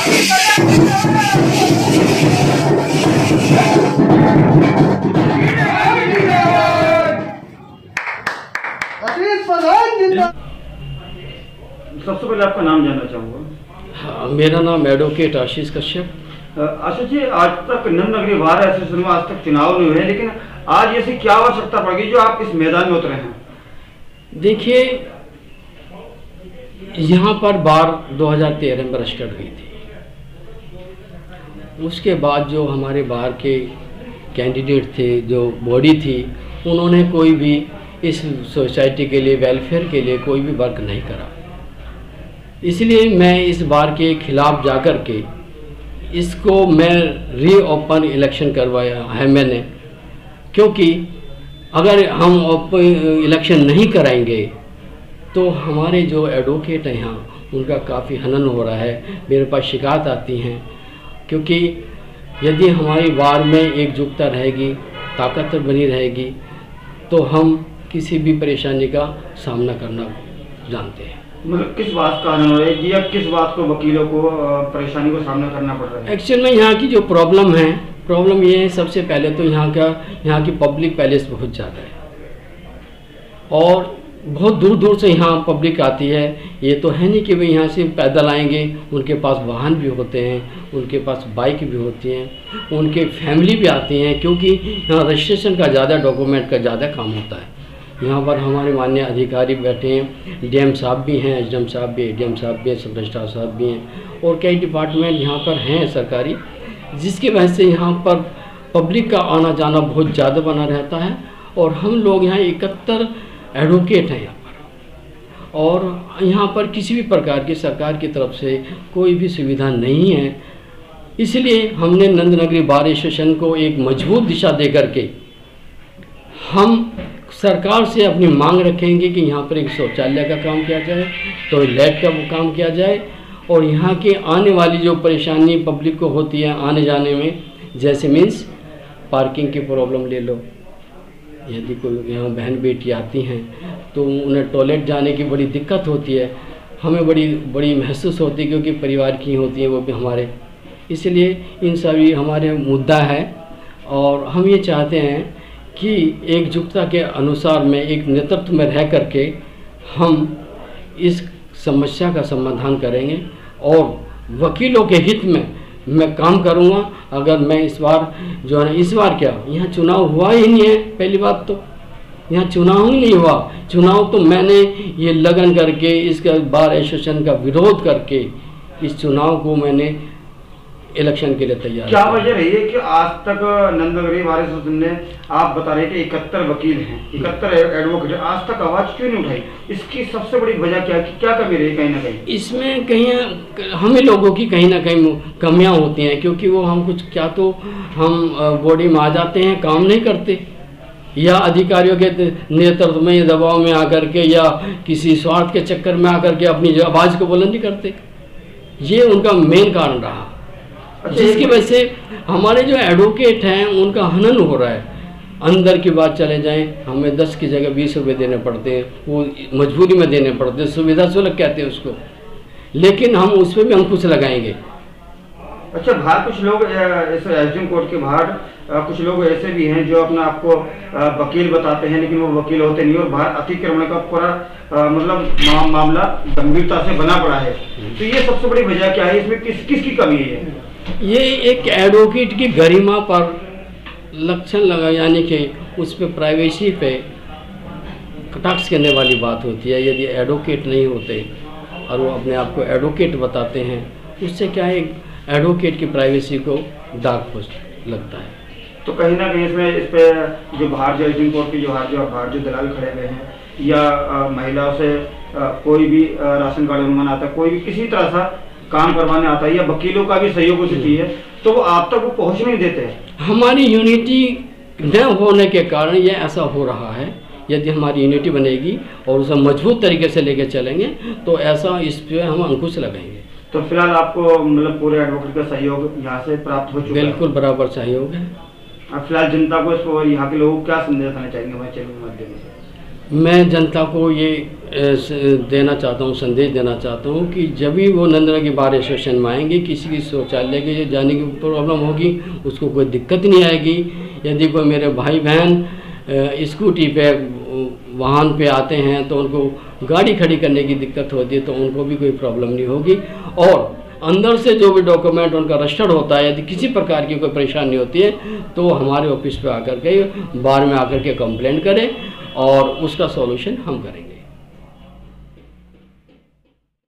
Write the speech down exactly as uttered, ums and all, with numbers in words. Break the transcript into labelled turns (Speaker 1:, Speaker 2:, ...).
Speaker 1: सबसे पहले आपका नाम जानना चाहूँगा।
Speaker 2: हाँ, मेरा नाम एडवोकेट आशीष कश्यप।
Speaker 1: आशीष जी, आज तक नंद नगरी बार एसोसिएशन में आज तक चुनाव नहीं हुए, लेकिन आज ऐसी क्या आवश्यकता पड़ गई जो आप इस मैदान में उतरे हैं?
Speaker 2: देखिए, यहाँ पर बार दो हज़ार तेरह में रजिस्टर्ड हुई थी। उसके बाद जो हमारे बार के कैंडिडेट थे, जो बॉडी थी, उन्होंने कोई भी इस सोसाइटी के लिए, वेलफेयर के लिए कोई भी वर्क नहीं करा। इसलिए मैं इस बार के खिलाफ जाकर के इसको मैं रीओपन इलेक्शन करवाया है मैंने, क्योंकि अगर हम इलेक्शन नहीं कराएंगे तो हमारे जो एडवोकेट हैं यहाँ उनका काफ़ी हनन हो रहा है। मेरे पास शिकायत आती हैं, क्योंकि यदि हमारी बार में एकजुटता रहेगी, ताकत बनी रहेगी, तो हम किसी भी परेशानी का सामना करना जानते हैं।
Speaker 1: मतलब किस बात का हनन हो रहा है या किस बात को वकीलों को परेशानी को सामना करना पड़ रहा है?
Speaker 2: एक्चुअल में यहाँ की जो प्रॉब्लम है, प्रॉब्लम ये है, सबसे पहले तो यहाँ का यहाँ की पब्लिक पैलेस बहुत ज़्यादा है और बहुत दूर दूर से यहाँ पब्लिक आती है। ये तो है नहीं कि वे यहाँ से पैदल आएंगे, उनके पास वाहन भी होते हैं, उनके पास बाइक भी होती हैं, उनके फैमिली भी आती हैं, क्योंकि यहाँ रजिस्ट्रेशन का ज़्यादा, डॉक्यूमेंट का ज़्यादा काम होता है। यहाँ पर हमारे माननीय अधिकारी बैठे हैं, डीएम साहब भी हैं, एसडीएम साहब भी, एडीएम साहब भी हैं, सब रजिस्ट्रार साहब भी हैं और कई डिपार्टमेंट यहाँ पर हैं सरकारी, जिसकी वजह से यहाँ पर पब्लिक का आना जाना बहुत ज़्यादा बना रहता है। और हम लोग यहाँ इकहत्तर एडवोकेट हैं यहाँ पर, और यहाँ पर किसी भी प्रकार की सरकार की तरफ से कोई भी सुविधा नहीं है। इसलिए हमने नंद नगरी बार एसोसिएशन को एक मजबूत दिशा दे करके हम सरकार से अपनी मांग रखेंगे कि यहाँ पर एक शौचालय का काम किया जाए, टॉयलेट का काम किया जाए, और यहाँ के आने वाली जो परेशानी पब्लिक को होती है आने जाने में, जैसे मीन्स पार्किंग की प्रॉब्लम ले लो, यदि कोई यहाँ बहन बेटी आती हैं तो उन्हें टॉयलेट जाने की बड़ी दिक्कत होती है, हमें बड़ी बड़ी महसूस होती है, क्योंकि परिवार की होती हैं वो भी हमारे। इसलिए इन सभी हमारे मुद्दा है और हम ये चाहते हैं कि एकजुटता के अनुसार में एक नेतृत्व में रह करके हम इस समस्या का समाधान करेंगे और वकीलों के हित में मैं काम करूंगा। अगर मैं इस बार जो है, इस बार क्या यहाँ चुनाव हुआ ही नहीं है, पहली बात तो यहाँ चुनाव ही नहीं हुआ। चुनाव तो मैंने ये लगन करके, इसका बार एसोसिएशन का विरोध करके इस चुनाव को मैंने इलेक्शन के लिए तैयार।
Speaker 1: क्या वजह रही है कि आज तक नंद नगरी बार एसोसिएशन ने, आप बता रहे कि इकहत्तर वकील हैं, इकहत्तर एडवोकेट, आज तक आवाज क्यों नहीं उठाई? इसकी सबसे बड़ी वजह क्या है, क्या कमी रही कहीं ना कहीं?
Speaker 2: इसमें कहीं हमें लोगों की कहीं ना कहीं कमियां होती हैं, क्योंकि वो हम कुछ क्या तो हम बॉडी में आ जाते हैं, काम नहीं करते, या अधिकारियों के नेतृत्व में दबाव में आकर के या किसी स्वार्थ के चक्कर में आकर के अपनी आवाज़ को बुलंद नहीं करते। ये उनका मेन कारण रहा, जिसकी वजह से हमारे जो एडवोकेट हैं उनका हनन हो रहा है। अंदर की बात चले जाएं, हमें दस की जगह बीस रुपये देने पड़ते हैं, वो मजबूरी में देने पड़ते हैं, सुविधा सुलभ कहते हैं उसको, लेकिन हम उस पर भी अंकुश लगाएंगे।
Speaker 1: अच्छा, बाहर कुछ लोग ऐसे एसडीएम कोर्ट के बाहर कुछ लोग ऐसे भी हैं जो अपना आपको वकील बताते हैं, लेकिन वो वकील होते नहीं, और बाहर अतिक्रमण का पूरा मतलब मा, मामला गंभीरता से बना पड़ा है। तो ये सबसे बड़ी वजह क्या है, इसमें किस किस की कमी है?
Speaker 2: ये एक एडवोकेट की गरिमा पर लक्षण लगा, यानी कि उस पर प्राइवेसी पे कटाक्ष करने वाली बात होती है। यदि एडवोकेट नहीं होते और वो अपने आप को एडवोकेट बताते हैं, उससे क्या है, एडवोकेट की प्राइवेसी को दाग पोस्ट लगता है।
Speaker 1: तो कहीं ना कहीं इसमें इस पे जो बाहर जो एसडीएम कोर्ट की जो बाहर जो बाहर जो दलाल खड़े हुए हैं, या महिलाओं से आ, कोई भी आ, राशन कार्ड बनवाना आता है, कोई भी किसी तरह सा काम करवाने आता है, या वकीलों का भी सहयोग उसे चाहिए, तो वो आप तक वो पहुँच नहीं देते।
Speaker 2: हमारी यूनिटी न होने के कारण ये ऐसा हो रहा है। यदि हमारी यूनिटी बनेगी और उसे मजबूत तरीके से लेके चलेंगे तो ऐसा इस पे हम अंकुश लगाएंगे।
Speaker 1: तो फिलहाल आपको मतलब पूरे एडवोकेट का सहयोग यहाँ से प्राप्त हो चुका है?
Speaker 2: बिल्कुल बराबर सहयोग है।
Speaker 1: अब फिलहाल जनता को इसको और यहाँ के लोगों को क्या संदेश देना चाहेंगे हमारे चैनल के माध्यम से?
Speaker 2: मैं जनता को ये देना चाहता हूँ, संदेश देना चाहता हूँ कि जब भी वो नंदनगी बार एसोसिएशन में आएंगे, किसी की शौचालय के जाने की प्रॉब्लम होगी उसको कोई दिक्कत नहीं आएगी। यदि कोई मेरे भाई बहन स्कूटी पे वाहन पे आते हैं तो उनको गाड़ी खड़ी करने की दिक्कत होती है तो उनको भी कोई प्रॉब्लम नहीं होगी। और अंदर से जो भी डॉक्यूमेंट उनका रजिस्टर्ड होता है, यदि किसी प्रकार की कोई परेशानी होती है तो हमारे ऑफिस पे आकर के बार में आकर के कंप्लेंट करें और उसका सॉल्यूशन हम करेंगे।